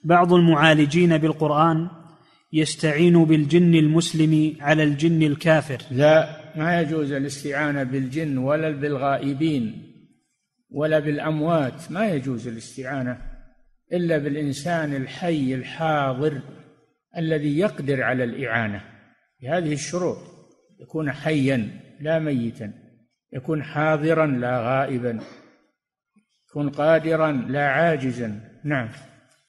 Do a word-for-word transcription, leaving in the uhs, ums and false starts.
بعض المعالجين بالقرآن يستعين بالجن المسلم على الجن الكافر. لا، ما يجوز الاستعانة بالجن ولا بالغائبين ولا بالأموات، ما يجوز الاستعانة إلا بالإنسان الحي الحاضر الذي يقدر على الإعانة بهذه الشروط: يكون حيا لا ميتا، يكون حاضرا لا غائبا، يكون قادرا لا عاجزا. نعم.